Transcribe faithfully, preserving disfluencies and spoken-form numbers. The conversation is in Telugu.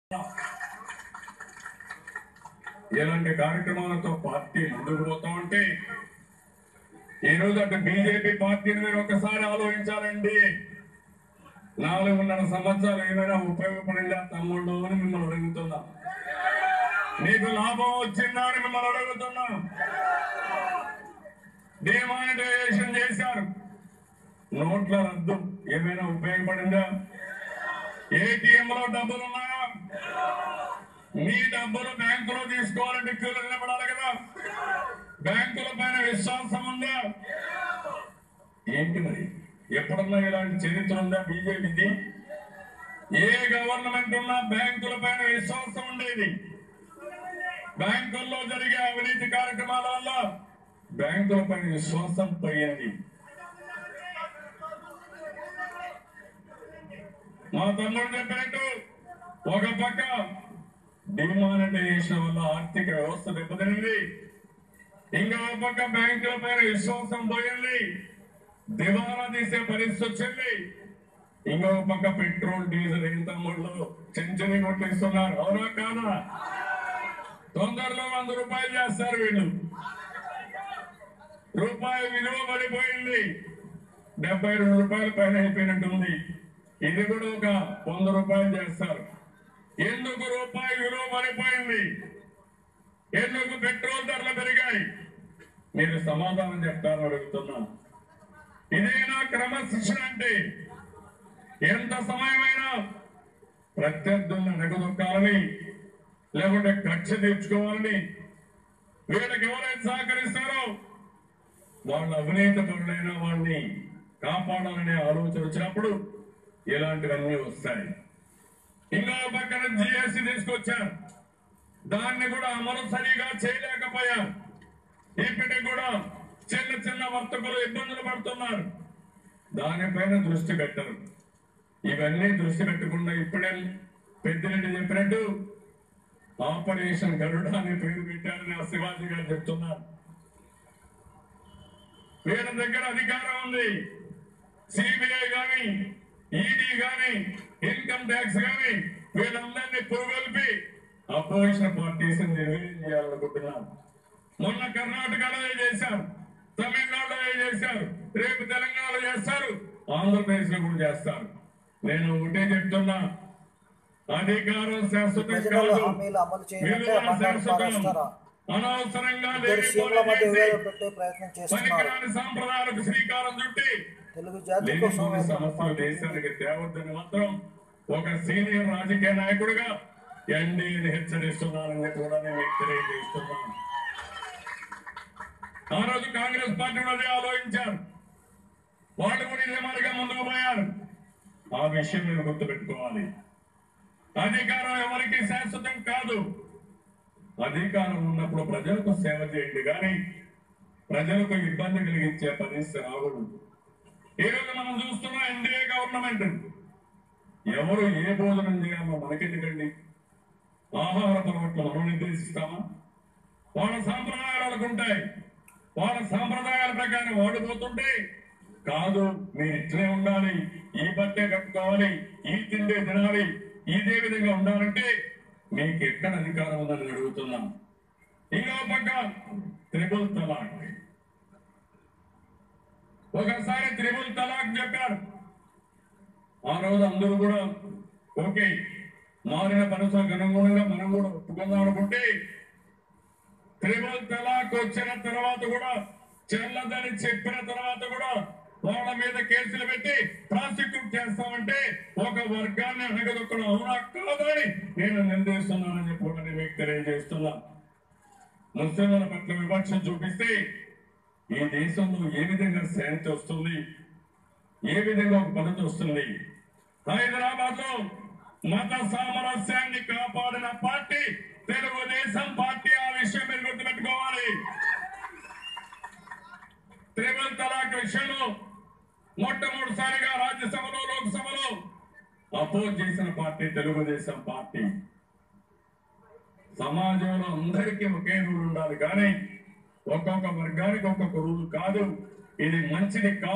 ఇలాంటి కార్యక్రమాలతో పార్టీ ముందుకు పోతా ఉంటే ఈ రోజు అటు బీజేపీ పార్టీని మీరు ఒకసారి ఆలోచించాలండి. నాలుగున్నర సంవత్సరాలు ఏమైనా ఉపయోగపడిందా తమ్ముళ్ళు అని మిమ్మల్ని అడుగుతున్నా. మీకు లాభం వచ్చిందా అని మిమ్మల్ని అడుగుతున్నా. డిమానిటైజేషన్ చేశారు, నోట్ల రద్దు ఏమైనా ఉపయోగపడిందా? ఏటీఎం లో డబ్బులు ఉన్నాయా? మీ డబ్బులు బ్యాంకులో తీసుకోవాలంటే క్యూలో నిలబడాలి కదా. బ్యాంకుల పైన విశ్వాసం ఉందా? ఏంటి మరి ఎప్పుడన్నా ఇలాంటి చరిత్ర ఉందా బీజేపీది? ఏ గవర్నమెంట్ ఉన్నా బ్యాంకుల పైన విశ్వాసం ఉండేది. బ్యాంకుల్లో జరిగే అవినీతి కార్యక్రమాల వల్ల బ్యాంకుల పైన విశ్వాసం పోయింది. మా తమ్ముడు చెప్పినట్టు ఒక పక్క డిమానిటైజేషన్ వల్ల ఆర్థిక వ్యవస్థ దెబ్బతింది, ఇంకో పక్క బ్యాంకుల పైన విశ్వాసం పోయింది, దివాలా తీసే పరిస్థితి వచ్చింది. ఇంకో పక్క పెట్రోల్ డీజిల్ ఏం తమ్ముళ్ళు చెంచని కొట్టిస్తున్నారు, అవునా కాదా? తొందరలో వంద రూపాయలు చేస్తారు వీళ్ళు. రూపాయి విలువ పడిపోయింది, డెబ్బై రెండు రూపాయల పైన అయిపోయినట్టుంది. ఇది కూడా ఒక వంద రూపాయలు చేస్తారు. ఎందుకు రూపాయి విలువ పడిపోయింది? ఎందుకు పెట్రోల్ ధరలు పెరిగాయి? మీరు సమాధానం చెప్తారని అడుగుతున్నా. ఇదేనా క్రమశిక్షణ అంటే? ఎంత సమయమైనా ప్రత్యర్థులను నెగదొక్కాలని, లేకుంటే కక్ష తీర్చుకోవాలని, వీళ్ళకి ఎవరైతే సహకరిస్తారో వాళ్ళ అవినీతి పరులైన వాళ్ళని కాపాడాలనే ఆలోచన వచ్చినప్పుడు ఇలాంటివన్నీ వస్తాయి. ఇంకో పక్కన జిఎస్టీ తీసుకొచ్చారు, దాన్ని కూడా అమలు సరిగా చేయలేకపోయారు. ఇప్పటికి కూడా చిన్న చిన్న వర్తకులు ఇబ్బందులు పడుతున్నారు, దానిపైన దృష్టి పెట్టరు. ఇవన్నీ దృష్టి పెట్టకుండా ఇప్పుడే పెద్దిరెడ్డి చెప్పినట్టు ఆపరేషన్ గరుడ అని పేరు పెట్టారని ఆ శివాజీ గారు చెప్తున్నారు. వీళ్ళ దగ్గర అధికారం ఉంది. సిబిఐ గాని, ఈడీ గాని, ఇన్కమ్ ట్యాక్స్ గాని వీళ్ళందరినీ పురుగొల్పి అపోజిషన్ పార్టీస్ నిర్వీర్యం చేయాలనుకుంటున్నారు. మొన్న కర్ణాటకలో చేశారు, తమిళనాడులో చేశారు, రేపు తెలంగాణలో చేస్తారు, ఆంధ్రప్రదేశ్ లో కూడా చేస్తారు. నేను ఒకటే చెప్తున్నా, అధికారం శాశ్వతం కాదు, విలువల శాశ్వతం. అనవసరంగా పనికిరాని సాంప్రదాయాలకు శ్రీకారం చుట్టి సమస్యలు దేశానికి తేవద్దని మాత్రం ఒక సీనియర్ రాజకీయ నాయకుడిగా ఎన్డీఏని హెచ్చరిస్తున్నానని కూడా నేను తెలియజేస్తున్నాను. ఆ రోజు కాంగ్రెస్ పార్టీ అదే ఆలోచించారు, వాళ్ళు కూడా ఇదే మాదిరిగా ముందుకు పోయారు. ఆ విషయం మీరు గుర్తుపెట్టుకోవాలి. అధికారం ఎవరికి శాశ్వతం కాదు. అధికారం ఉన్నప్పుడు ప్రజలకు సేవ చేయండి, కానీ ప్రజలకు ఇబ్బంది కలిగించే పరిస్థితి రాకూడదు. ఈ రోజు మనం చూస్తున్న ఎన్డీఏ గవర్నమెంట్ ఎవరు ఏ భోజనం చేయాలో మనకెందుకండి? ఆహార అలవాట్లు మనం నిర్దేశిస్తామా? వాళ్ళ సాంప్రదాయాలు వాళ్ళకు ఉంటాయి, వాళ్ళ సాంప్రదాయాల ప్రకారం వాడిపోతుంటే కాదు, మీరు ఇట్లే ఉండాలి, ఈ బట్టే కట్టుకోవాలి, ఈ తిండే తినాలి, ఇదే విధంగా ఉండాలంటే మీకు ఎక్కడ అధికారం ఉందని అడుగుతున్నాం. ఇంకో పక్క త్రిపుల్ తలాక్. ఒకసారి త్రిపుల్ తలాక్ చెప్పారు, ఆ రోజు అందరూ కూడా ఓకే, మారిన పరిస్థితులకు అనుగుణంగా మనం కూడా ఒప్పుకుందాం అనుకుంటే త్రిపుల్ తలాక్ వచ్చిన తర్వాత కూడా చెల్లదని చెప్పిన తర్వాత కూడా వాళ్ళ మీద కేసులు పెట్టి ప్రాసిక్యూట్ చేస్తామంటే ఒక వర్గాన్ని అనగదొక్కడం అవునా కాదని నేను నిర్దేశిస్తున్నానని చెప్పి మీకు తెలియజేస్తున్నా. ముస్లింల పట్ల వివక్ష చూపిస్తే ఈ దేశంలో ఏ విధంగా శాంతి వస్తుంది, ఏ విధంగా ఒక పద్ధతి వస్తుంది? హైదరాబాద్ లో మత సామరస్యాన్ని కాపాడిన పార్టీ తెలుగుదేశం పార్టీ. ఆ విషయం మీరు గుర్తుపెట్టుకోవాలి. త్రిపుల్ తలాక్ విషయంలో మొట్టమొదటిసారిగా రాజ్యసభలో, లోక్సభలో అపోజ్ చేసిన పార్టీ తెలుగుదేశం పార్టీ. సమాజంలో అందరికీ ఒకే రూల్ ఉండాలి, కానీ ఒక్కొక్క వర్గానికి ఒక్కొక్క రూల్ కాదు. ఇది మంచిది కాదు.